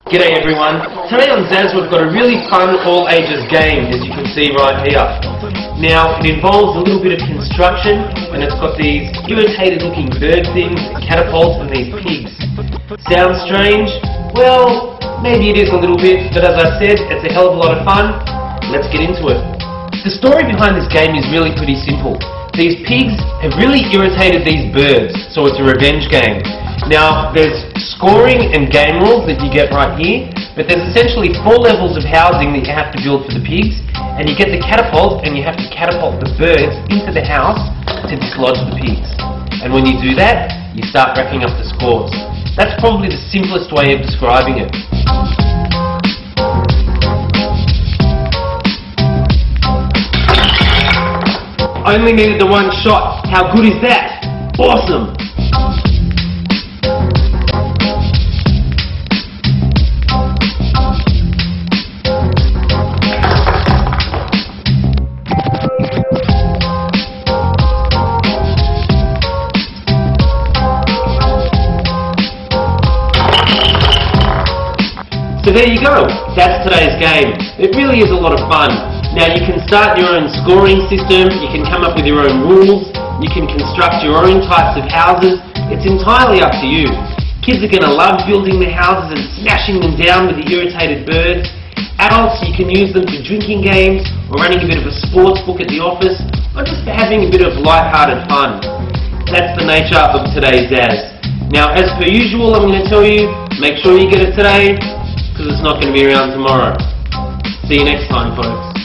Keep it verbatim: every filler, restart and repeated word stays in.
G'day everyone. Today on Zaz we've got a really fun all-ages game, as you can see right here. Now it involves a little bit of construction and it's got these irritated looking bird things, catapults and these pigs. Sounds strange? Well, maybe it is a little bit, but as I said, it's a hell of a lot of fun. Let's get into it. The story behind this game is really pretty simple. These pigs have really irritated these birds, so it's a revenge game. Now, there's scoring and game rules that you get right here, but there's essentially four levels of housing that you have to build for the pigs, and you get the catapult and you have to catapult the birds into the house to dislodge the pigs. And when you do that, you start racking up the scores. That's probably the simplest way of describing it. Only needed the one shot. How good is that? Awesome! So there you go, that's today's game. It really is a lot of fun. Now you can start your own scoring system, you can come up with your own rules, you can construct your own types of houses. It's entirely up to you. Kids are going to love building the houses and smashing them down with the irritated birds. Adults, you can use them for drinking games, or running a bit of a sports book at the office, or just for having a bit of light-hearted fun. That's the nature of today's Zaz. Now as per usual, I'm going to tell you, make sure you get it today, because it's not going to be around tomorrow. See you next time, folks.